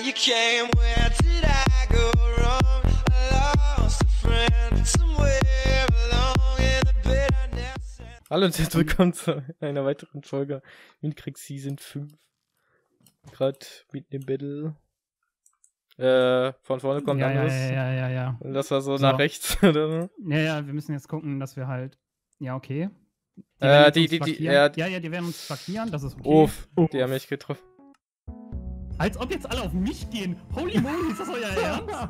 you came, where did I go wrong? I lost a friend somewhere along in the bed I never said. Hallo und herzlich willkommen zu einer weiteren Folge Windkrieg Season 5. Gerade mitten im Battle. Von vorne kommt anderes. Ja. Und das war so nach rechts, oder so. Ja, wir müssen jetzt gucken, dass wir halt. Ja, okay. Die werden uns flankieren, das ist okay. Uff, die haben mich getroffen. Als ob jetzt alle auf mich gehen. Holy moly, ist das euer Ernst?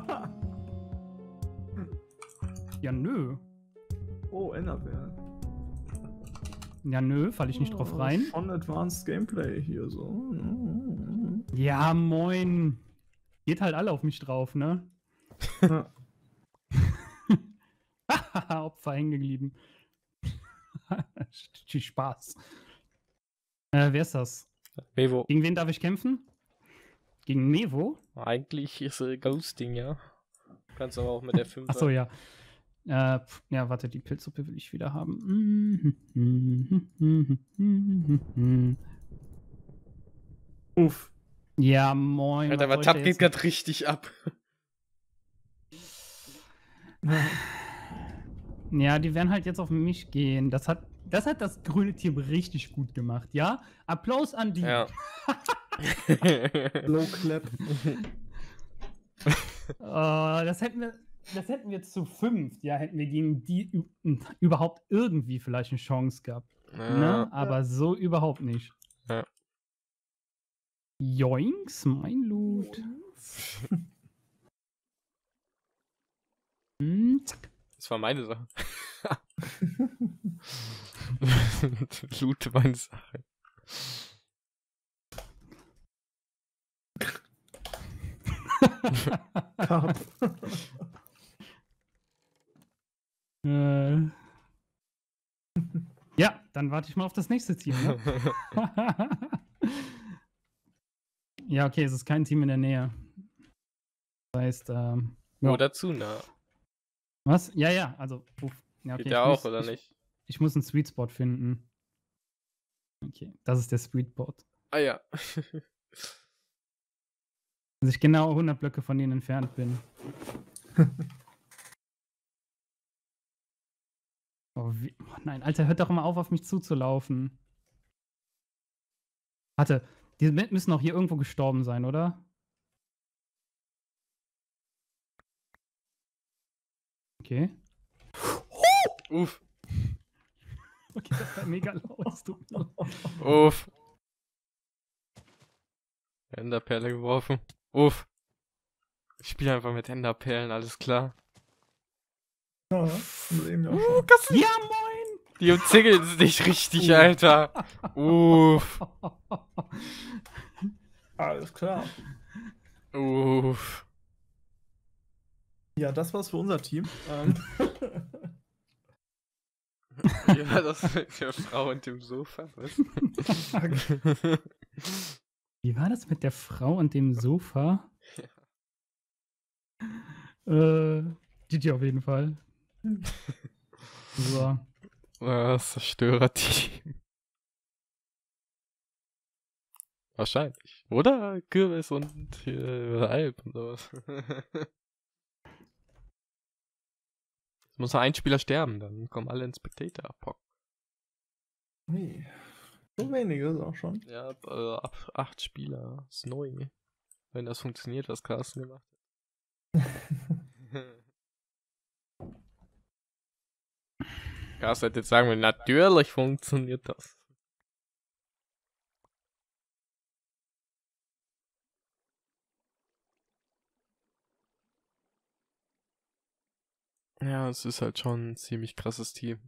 Ja, nö. Oh, Enderperl. Ja, nö, falle ich nicht drauf rein. Schon Advanced Gameplay hier so. Ja, moin. Geht halt alle auf mich drauf, ne? Ja. Opfer hängen geblieben. Spaß. Wer ist das? Mevo. Gegen wen darf ich kämpfen? Gegen Mevo? Eigentlich ist Ghosting, ja. Kannst aber auch mit der 5. Achso, ja. Ja, warte, die Pilzsuppe will ich wieder haben. Uff. Ja, moin. Alter, aber Tab geht gerade richtig ab. Ja, die werden halt jetzt auf mich gehen. Das hat das grüne Team richtig gut gemacht, ja? Applaus an die. Ja. Low Clap. Das hätten wir zu 5, ja, hätten wir gegen die überhaupt irgendwie vielleicht eine Chance gehabt. Ja. Ne? Aber so überhaupt nicht. Ja. Joinks, mein Loot. Zack. Das war meine Sache. Loot meine Sache. Carp. Ja, dann warte ich mal auf das nächste Team. Ne? Ja, okay, es ist kein Team in der Nähe. Das heißt, ja. Oder zu nah. Was? Ja, also. Ja, okay, Geht der auch, oder nicht? Ich muss einen Sweet Spot finden. Okay, das ist der Sweet Spot. Ah ja. Dass ich genau 100 Blöcke von denen entfernt bin. Oh nein, Alter, hört doch mal auf mich zuzulaufen. Warte, die müssen auch hier irgendwo gestorben sein, oder? Okay. Uff. Okay, das war mega laut. Uff. Enderperle geworfen. Uff. Ich spiele einfach mit Enderperlen, alles klar. Ja, eben ja schon. Ja, moin! Die umzingeln dich richtig, Alter. Uff. Alles klar. Uff. Ja, das war's für unser Team. Ja, das mit der Frau und dem Sofa. Was? Wie war das mit der Frau und dem Sofa? GG auf jeden Fall. So. Das Zerstörerteam. Wahrscheinlich. Oder Kürbis und Alp und sowas. Es muss noch ein Spieler sterben, dann kommen alle ins Spectator-Pock. Nee. So wenige ist auch schon. Ja, ab 8 Spieler. Ist neu. Wenn das funktioniert, was Carsten gemacht hat. Carsten hätte jetzt sagen wir, natürlich funktioniert das. Ja, es ist halt schon ein ziemlich krasses Team.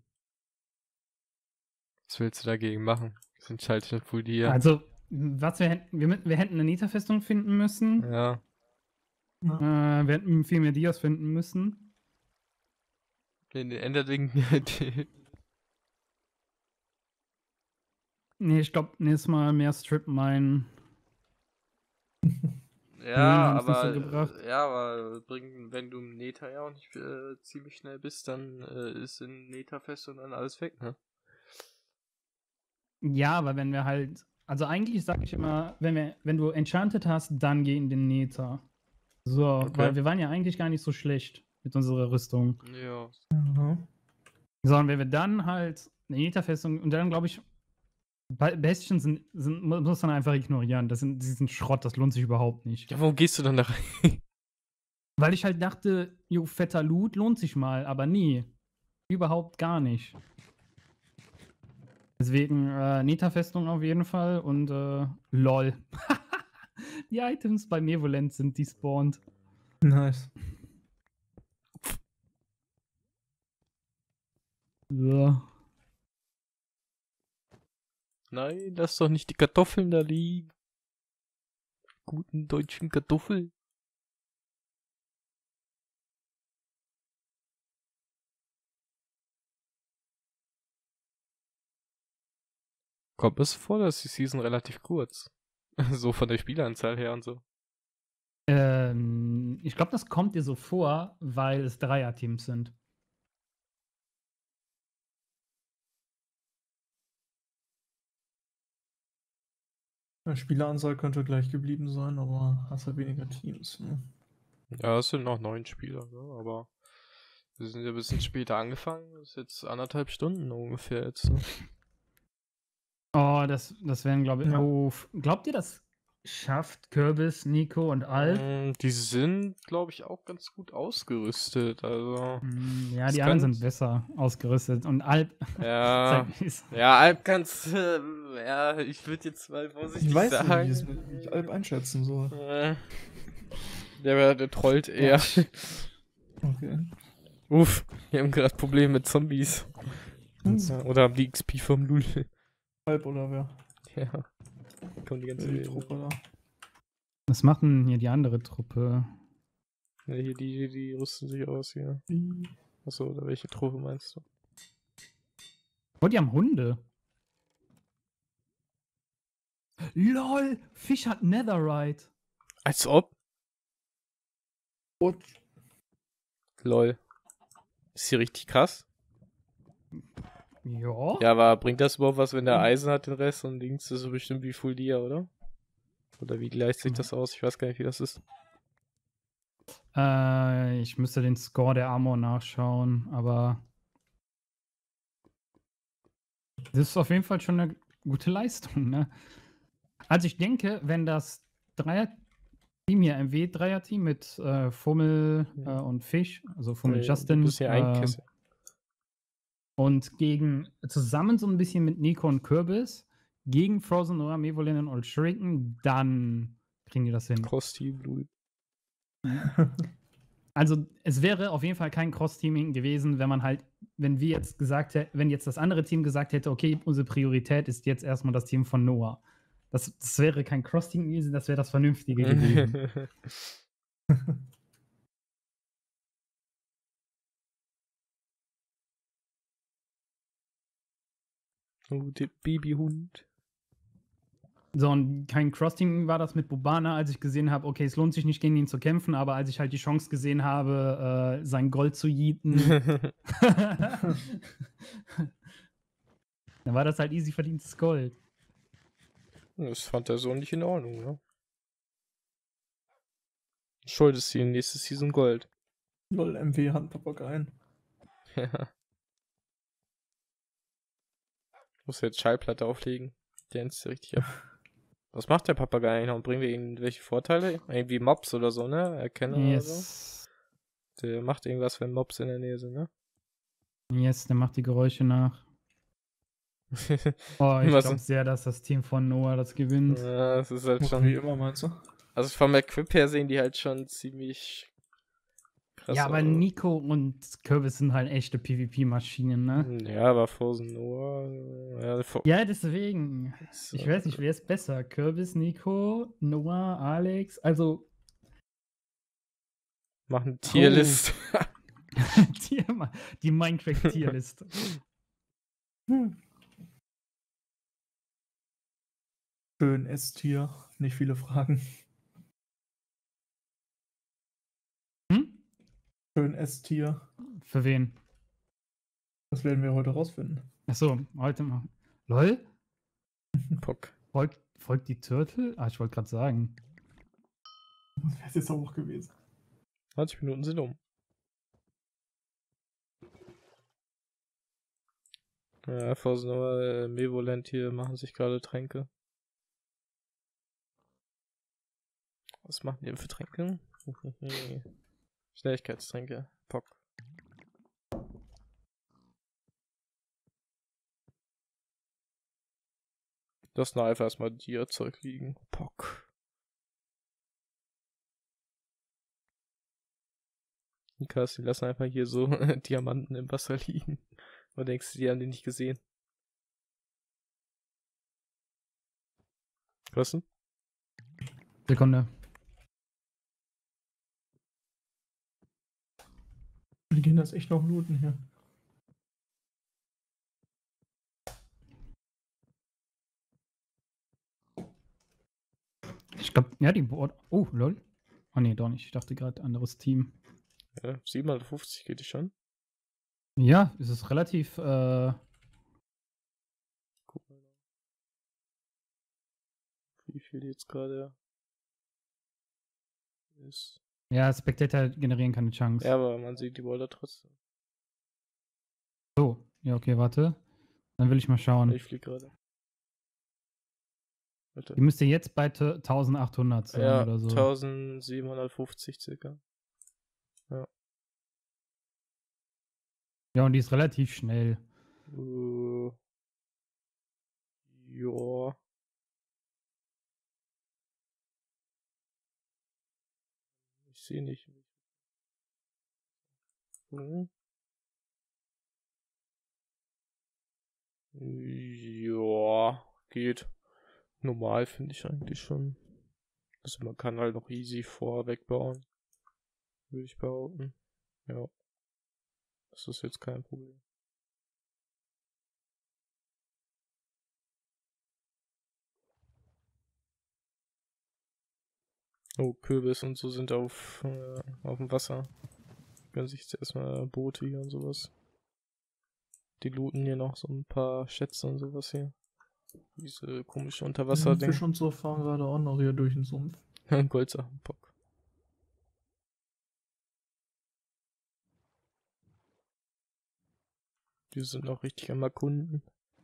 Was willst du dagegen machen? Sind halt schon voll die hier. Also, was wir hätten eine Neta-Festung finden müssen. Ja. Wir hätten viel mehr Dias finden müssen. In den Enderdingen. Nee, ich glaube, nächstes Mal mehr Strip Mine. Ja, haben's nicht so aber gebracht. wenn du im Neta ja auch nicht ziemlich schnell bist, dann ist in Neta fest und dann alles weg, ne? Ja, aber wenn wir halt Also eigentlich sage ich immer, wenn du Enchanted hast, dann geh in den Nether. So, weil wir waren ja eigentlich gar nicht so schlecht mit unserer Rüstung. Ja. Aha. Sondern wenn wir dann halt eine Nether-Festung und dann glaube ich, Bastion muss man einfach ignorieren. Die sind Schrott, das lohnt sich überhaupt nicht. Ja, warum gehst du dann da rein? Weil ich halt dachte, jo, fetter Loot lohnt sich mal, aber nie. Überhaupt gar nicht. Deswegen Nether-Festung auf jeden Fall und LOL. Die Items bei Mevolent sind despawned. Nice. So. Nein, lass doch nicht die Kartoffeln da liegen. Guten deutschen Kartoffeln. Kommt es vor, dass die Season relativ kurz. So von der Spieleranzahl her und so. Ich glaube, das kommt dir so vor, weil es Dreier-Teams sind. Die Spieleranzahl könnte gleich geblieben sein, aber hast halt weniger Teams. Ne? Ja, es sind noch 9 Spieler, ne? Aber wir sind ja ein bisschen später angefangen. Das ist jetzt 1,5 Stunden ungefähr jetzt. Ne? Oh, das wären, glaube ich. Ja. Oh, glaubt ihr, das schafft Kürbis, Nico und Alp? Die sind, glaube ich, auch ganz gut ausgerüstet. Also. Ja, das die anderen kann- sind besser ausgerüstet. Und Alp. Ja. zeig mir's. Ja, Alp kannst ja, ich würde jetzt mal vorsichtig Ich weiß sagen. nicht, wie ich Alp einschätzen soll. Der trollt eher. Okay. Uff, wir haben gerade Probleme mit Zombies. Oder haben die XP vom Lul. Alp oder wer? Ja. Kommt die ganze Die Truppe da. Was macht denn hier die andere Truppe? Ja, hier, die rüsten sich aus hier. Achso, oder welche Truppe meinst du? Oh, die haben Hunde. LOL, Fisch hat Netherite. Als ob? Und Lol. Ist hier richtig krass? Ja. Ja, aber bringt das überhaupt was, wenn der Eisen hat den Rest und links ist so bestimmt wie Full Dia, oder? Oder wie gleicht sich das aus? Ich weiß gar nicht, wie das ist. Ich müsste den Score der Armor nachschauen, aber das ist auf jeden Fall schon eine gute Leistung, ne? Also ich denke, wenn das Dreier-Team hier, MW-Dreier-Team mit Fummel und Fisch, also Fummel Justin, Du bist hier einkesselt. und zusammen so ein bisschen mit Nico und Kürbis, gegen Frozen Noah, Mevolin und Old Shuriken, dann kriegen die das hin. Cross-Team, Lul. Also es wäre auf jeden Fall kein Cross-Teaming gewesen, wenn jetzt das andere Team gesagt hätte, okay, unsere Priorität ist jetzt erstmal das Team von Noah. Das wäre kein Cross-Teaming gewesen, das wäre das Vernünftige gewesen. Oh, der Babyhund. So, und kein Cross-Teaming war das mit Bobana, als ich gesehen habe, okay, es lohnt sich nicht gegen ihn zu kämpfen, aber als ich halt die Chance gesehen habe, sein Gold zu yeeten, dann war das halt easy verdientes Gold. Das fand er so nicht in Ordnung, ne? Schuldest du ihm nächste Season Gold. Lol, MW Handpapageien. Ja. Muss jetzt Schallplatte auflegen. Der ist richtig ab. Was macht der Papagei eigentlich noch? Und bringen wir ihm welche Vorteile? Irgendwie Mobs oder so, ne? Erkennen oder so? Yes. Der macht irgendwas, wenn Mobs in der Nähe sind, ne? Yes, der macht die Geräusche nach. Oh, ich Was- glaube sehr, dass das Team von Noah das gewinnt. Ja, das ist halt Wie schon. immer, meinst du? Also vom Equip her sehen die halt schon ziemlich krass Ja, aber aus. Nico und Kürbis sind halt echte PvP-Maschinen, ne? Ja, aber Frozen Noah. Ja, Ja, deswegen. Ich weiß nicht, wer ist besser? Kürbis, Nico, Noah, Alex? Also, Machen Tierlist. die Minecraft-Tierliste. Schön S-Tier. Nicht viele Fragen. Hm? Schön S-Tier. Für wen? Das werden wir heute rausfinden. Achso, heute mal. LOL? Pock. Folgt die Turtle? Ah, ich wollte gerade sagen. Das wäre jetzt auch gewesen. 20 Minuten sind um. Ja, Forsenauer, Mevoland hier machen sich gerade Tränke. Was machen die denn für Tränke? Schnelligkeitstränke. Pock. Das noch einfach erstmal Dia-Zeug liegen. Pock. Die Carsten lassen einfach hier so Diamanten im Wasser liegen. Und denkst du, die haben die nicht gesehen? Carsten? Sekunde. Wir gehen das echt noch looten hier. Ich glaube, ja, die Board. Oh, lol. Oh nee, doch nicht. Ich dachte gerade anderes Team. Ja, 750 geht die schon. Ja, es ist relativ. Guck mal. Wie viel jetzt gerade ist. Ja, Spectator generieren keine Chance. Ja, aber man sieht die Boulder trotzdem. So, ja, okay, warte. Dann will ich mal schauen. Ich fliege gerade. Warte. Die müsste jetzt bei 1800 sein Ja, oder so. 1750 circa. Ja, und die ist relativ schnell. Ja. Ich sehe nicht. Ja, geht. Normal finde ich eigentlich schon. Also man kann halt noch easy vorweg bauen. Würde ich behaupten. Ja. Das ist jetzt kein Problem. Oh, Kürbis und so sind auf dem Wasser. Können sich jetzt erstmal Boote hier und sowas. Die looten hier noch so ein paar Schätze und sowas hier. Diese komische Unterwasser-Ding. Fisch und so fahren gerade auch noch hier durch den Sumpf. Goldsachen-Bock. Die sind noch richtig am Erkunden.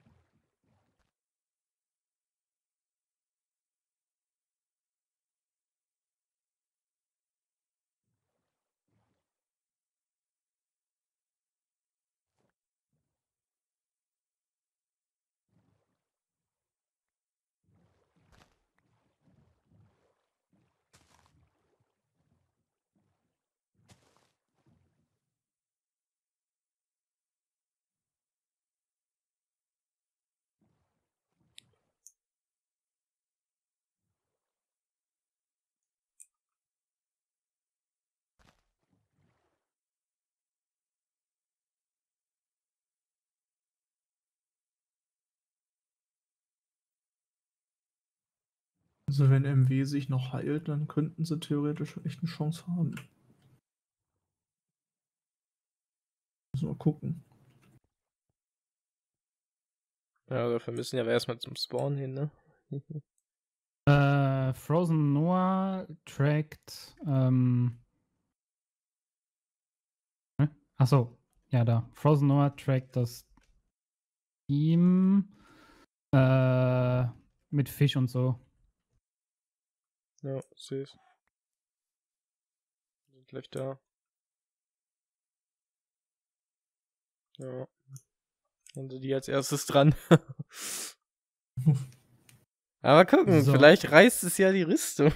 Also wenn MW sich noch heilt, dann könnten sie theoretisch echt eine Chance haben. Müssen wir gucken. Ja, dafür müssen ja aber erstmal zum Spawn hin, ne? Frozen Noah trackt. Achso, ja, da. Frozen Noah trackt das Team mit Fisch und so. Ja, seh's. Sind gleich da. Ja. Dann sind die als erstes dran. Aber gucken, So. vielleicht reißt es ja die Rüstung.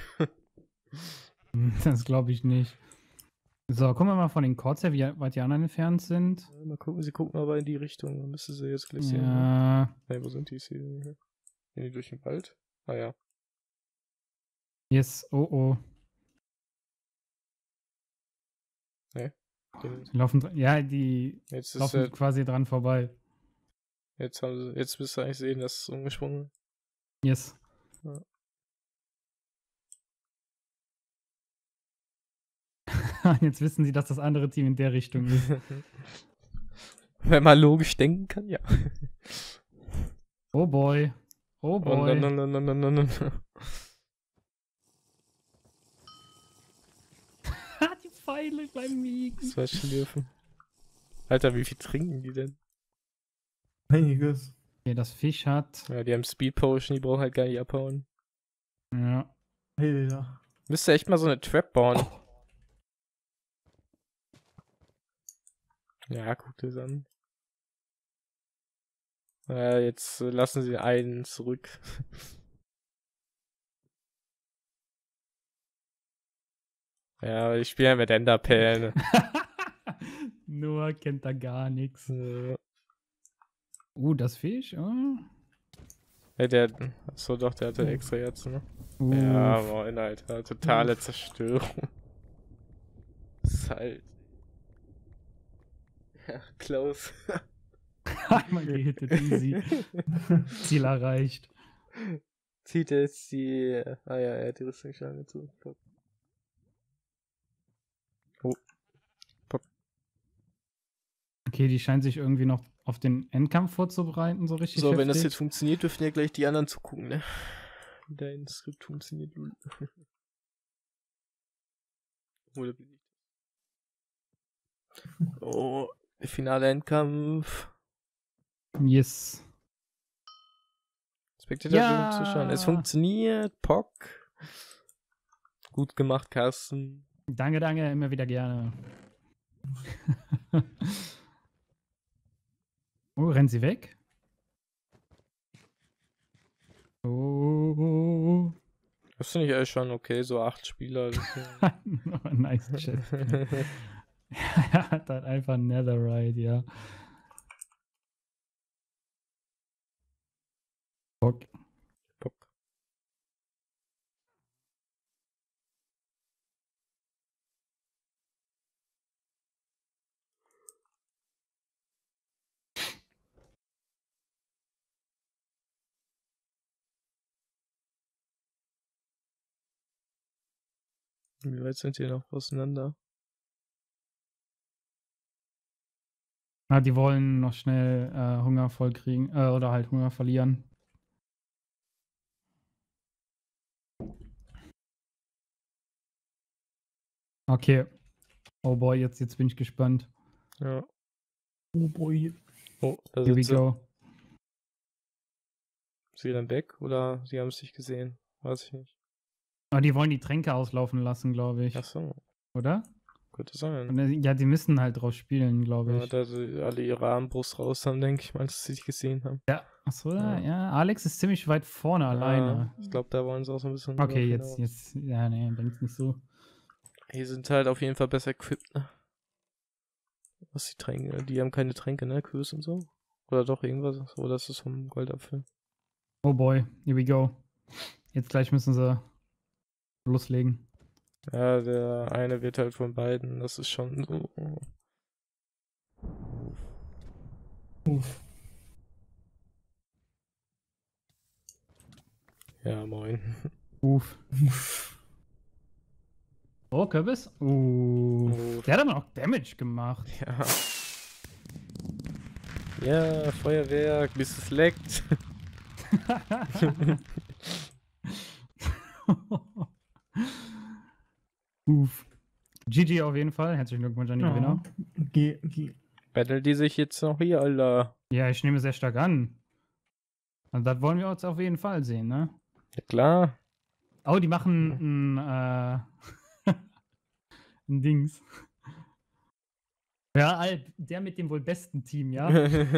Das glaube ich nicht. So, gucken wir mal von den Chords her, wie weit die anderen entfernt sind. Mal gucken, sie gucken aber in die Richtung. Dann müsste sie jetzt gleich sehen. Ne? Ja, Nee, wo sind die? Hier? Gehen die durch den Wald? Ah ja. yes, oh. Den, Die laufen, die jetzt ist laufen quasi dran vorbei. jetzt müsst ihr eigentlich sehen, dass es umgesprungen. Yes. Ja. Jetzt wissen sie, dass das andere Team in der Richtung ist. Wenn man logisch denken kann, ja. Oh boy. Oh Und boy. dann. Die Pfeile beim Miegen. Zwei Schlürfen. Alter, wie viel trinken die denn? Einiges. Okay, das Fisch hat. Ja, die haben Speed Potion, die brauchen halt gar nicht abhauen. Ja. Alter. Müsste echt mal so eine Trap bauen. Ja, guck dir das an. Ja, jetzt lassen sie einen zurück. Ja, ich spiele ja mit Enderperlen. Noah kennt da gar nichts. Ja. Das Fisch? Oh. Ja, achso doch, der hatte extra jetzt, ne? Uff. Ja, moin, Alter. Totale Zerstörung. Ist halt. Ja, close. Einmal gehittet, easy. Ziel erreicht. Zieht er jetzt die. Ah ja, er hat die Rüstungsschlange zu. Oh. Okay, die scheint sich irgendwie noch auf den Endkampf vorzubereiten, so richtig So, heftig. wenn das jetzt funktioniert, dürfen ja gleich die anderen zugucken, ne? Wie dein Skript funktioniert. Oder bin ich? Oh, der finale Endkampf. Yes. Spectator Ja. zuschauen. Es funktioniert. Pock. Gut gemacht, Carsten. Danke, immer wieder gerne. Oh, rennt sie weg? Oh. Das finde ich eigentlich schon okay, so 8 Spieler. Nice Chat. Er hat halt einfach Netherite, ja. Bock. Pock. Wie weit sind die noch auseinander? Die wollen noch schnell Hunger voll kriegen, oder halt Hunger verlieren. Okay. Oh boy, jetzt bin ich gespannt. Ja. Oh boy. Oh, da Here we sind sie. go. Ist sie dann weg oder sie haben es nicht gesehen? Weiß ich nicht. Die wollen die Tränke auslaufen lassen, glaube ich. Achso, Oder? könnte sein. Und, ja, die müssen halt drauf spielen, glaube Ja, ich. da sie alle ihre Armbrust raus haben, denke ich mal, dass sie sich gesehen haben. Achso, Ja. ja. Alex ist ziemlich weit vorne alleine. Ich glaube, da wollen sie auch so ein bisschen. Okay, drauf hinaus. ja, nee, bringt's nicht so. Die sind halt auf jeden Fall besser equipped, ne? Was die Tränke, die haben keine Tränke, ne? Kürbis und so. Oder doch irgendwas. Oder ist das vom Goldapfel? Oh boy, here we go. Jetzt gleich müssen sie loslegen. Ja, der eine wird halt von beiden. Das ist schon so. Uff. Ja, moin. Uff. Oh, Kürbis? Uff. Der hat aber noch Damage gemacht. Ja. Ja, Feuerwerk, bis es leckt. Uff. GG auf jeden Fall. Herzlichen Glückwunsch an die Gewinner. G. Battle die sich jetzt noch hier, Alter. Ja, ich nehme sehr stark an. Also das wollen wir uns auf jeden Fall sehen, ne? Ja, klar. Oh, die machen ein Dings. Ja, der mit dem wohl besten Team, ja?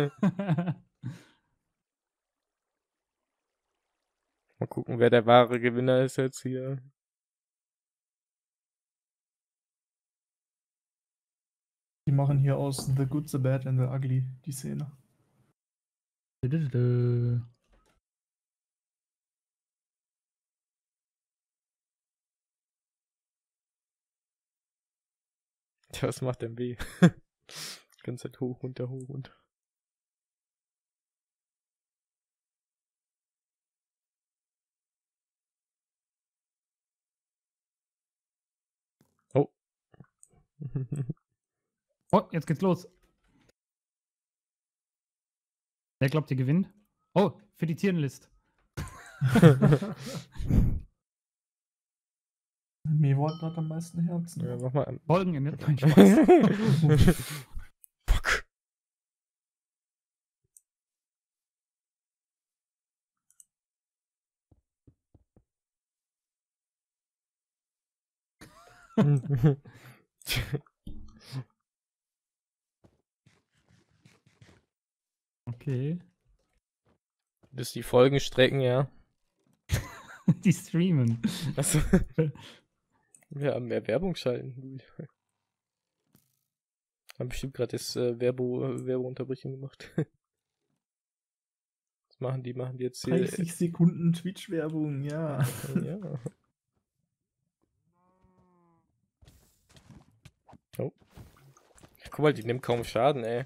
Mal gucken, wer der wahre Gewinner ist jetzt hier. Die machen hier aus The Good, The Bad and The Ugly die Szene. Tja, was macht denn weh? Die ganze Zeit hoch, runter, hoch, runter. Oh. Oh, jetzt geht's los. Wer glaubt, ihr gewinnt? Oh, für die Tierlist. Mevo hat gerade am meisten Herzen. Ja, mach mal. Folgenende. Nein, Spaß. Fuck. Okay. Bis die Folgen strecken, ja. Die streamen. Achso. Ja, mehr Werbung schalten. Haben bestimmt gerade das Werbeunterbrechung gemacht. Was machen die? Machen die jetzt hier. 30 Sekunden Twitch-Werbung, ja. Ja. Oh. Guck mal, die nehmen kaum Schaden, ey.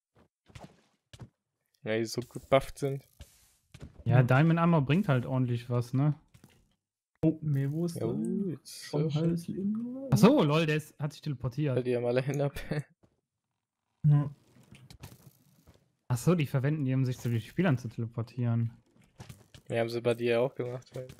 Ja, die so gut bufft sind. Ja, Diamond Armor bringt halt ordentlich was, ne? Oh, Mevo ist Ja, da. jetzt Schon schon. halbes Leben. Achso, lol, hat sich teleportiert. Weil die haben alle Hände ab. Ja. Achso, die verwenden die, um sich zu den Spielern zu teleportieren. Ja, haben sie bei dir auch gemacht. Weil...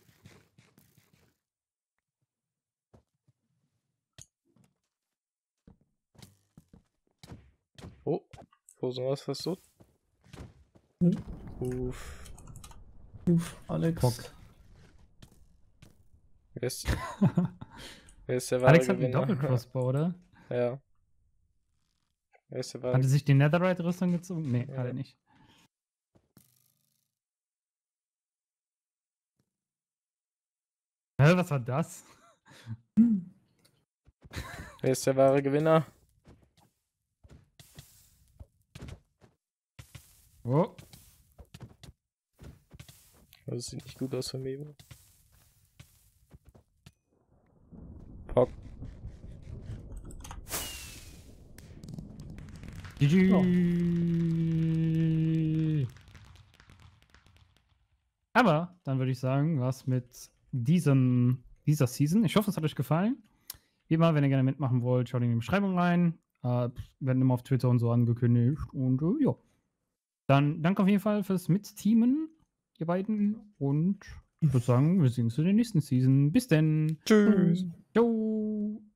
Oh, wo sind wir fast so? Uff. Uff, Alex. Bock. Wer ist der wahre Alex hat einen Gewinner? Doppelcrossbow, oder? Ja. Wer ist der wahre Hat er sich die Netherite-Rüstung gezogen? Nee, Ja. hat er nicht. Hä, was war das? Wer ist der wahre Gewinner? Oh. Das sieht nicht gut aus für Mevo. Pock. GG. Aber dann würde ich sagen, was mit dieser Season. Ich hoffe, es hat euch gefallen. Wie immer, wenn ihr gerne mitmachen wollt, schaut in die Beschreibung rein. Werden immer auf Twitter und so angekündigt. Und ja. Dann danke auf jeden Fall fürs Mitteamen, ihr beiden. Und ich würde sagen, wir sehen uns in der nächsten Season. Bis denn. Tschüss. Ciao.